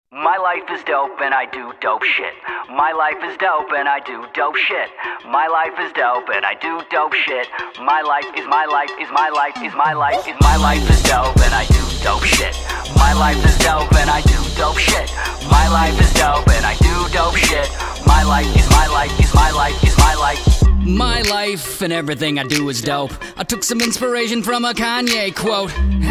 My life is dope and I do dope shit. My life is dope and I do dope shit. My life is dope and I do dope shit. My life is my life is my life is my life is my life is dope and I do dope shit. My life is dope and I do dope shit. My life is dope and I do dope shit. My life is my life is my life is my life. My life and everything I do is dope. I took some inspiration from a Kanye quote.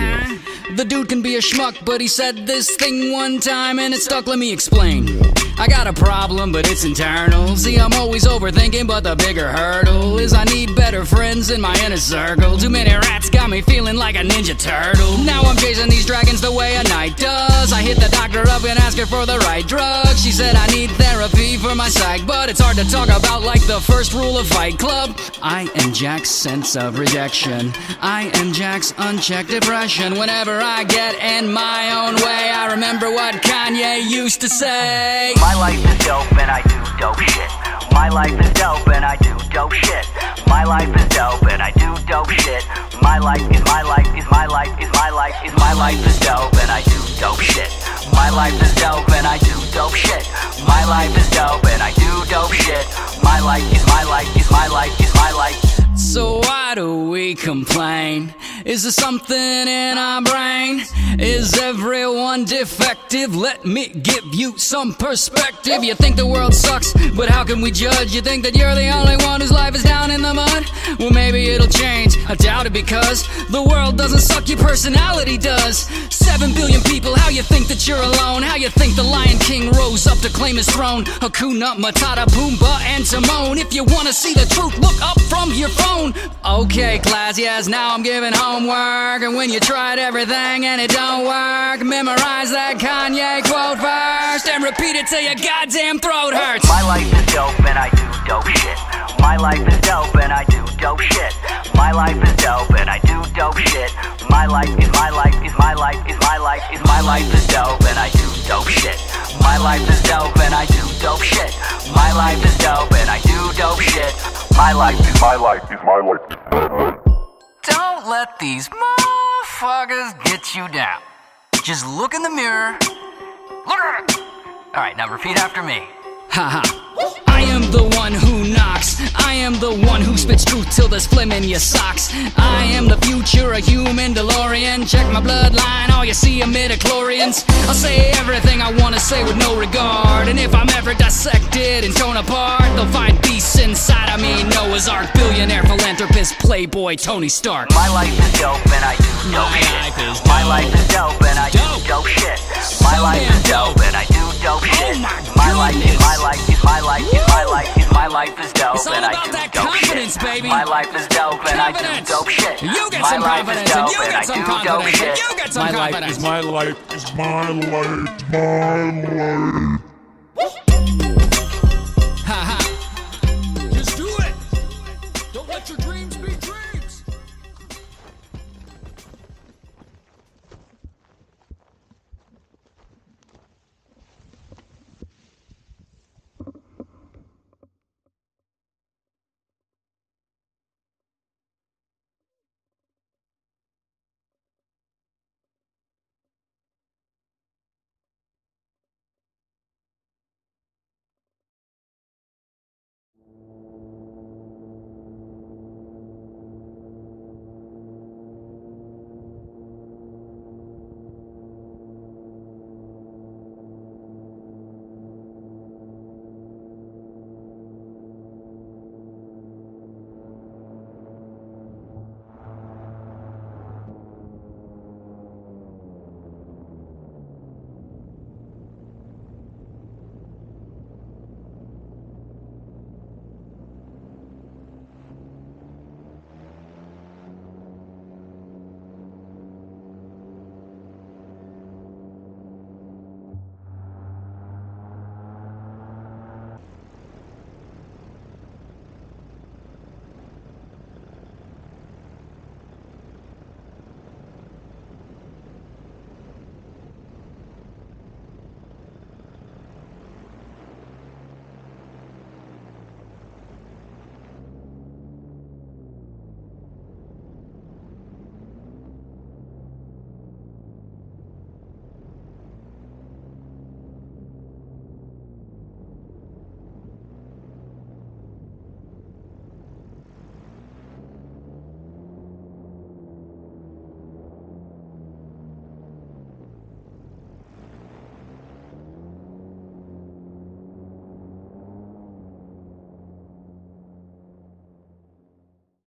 The dude can be a schmuck, but he said this thing one time and it stuck. Let me explain. I got a problem, but it's internal. See, I'm always overthinking, but the bigger hurdle is I need better friends in my inner circle. Too many rats got me feeling like a ninja turtle. Now I'm chasing these dragons the way a knight does. I hit the doctor up and ask her for the right drug. She said I need therapy for my psych, but it's hard to talk about like the first rule of Fight Club. I am Jack's sense of rejection. I am Jack's unchecked depression. Whenever I get in my own way, I remember what Kanye used to say. My life is dope and I do dope shit. My life is dope and I do dope shit. My life is dope and I do dope shit. My life is my life is my life is my life is my life is dope and I do dope shit. My life is dope and I do dope shit. My life is dope and I do dope shit. My life is my life is my life is my life. So why do we complain? Is there something in our brain? Is everyone defective? Let me give you some perspective. You think the world sucks, but how can we judge? You think that you're the only one whose life is down in the mud? Well, maybe it'll change. I doubt it, because the world doesn't suck, your personality does. 7 billion people, how you think that you're alone? How you think the Lion King rose up to claim his throne? Hakuna Matata, Pumbaa and Timon. If you wanna see the truth, look up from your phone. Okay, class, yes, now I'm giving homework. And when you tried everything and it don't work, memorize that Kanye quote first and repeat it till your goddamn throat hurts. My life is dope and I do dope shit. My life is dope and I do dope shit. My life is dope and I do dope shit. My life is my life is my life is my life is my life is dope and I do dope shit. My life is dope and I do dope shit. My life is dope and I do dope shit. My life is my life is my life. Don't let these motherfuckers get you down. Just look in the mirror. Look at it. Alright, now repeat after me. Haha. I am the one who knocks. I am the one who spits truth till there's phlegm in your socks. I am the future, a human DeLorean. Check my bloodline, all you see are midichlorians. I'll say everything I wanna say with no regard. And if I'm ever dissected and torn apart, they'll find beasts inside of me. Noah's Ark, billionaire, philanthropist, playboy, Tony Stark. My life is dope and I do dope shit. My life is dope and I do dope shit. My life is dope and I do dope shit. My life is my life is my life is my life is my life is dope and I do dope shit. Baby. My life is dope and I do dope shit. You get my some life is confidence dope and I do dope shit. You get some confidence. My life is my life is my life, my life.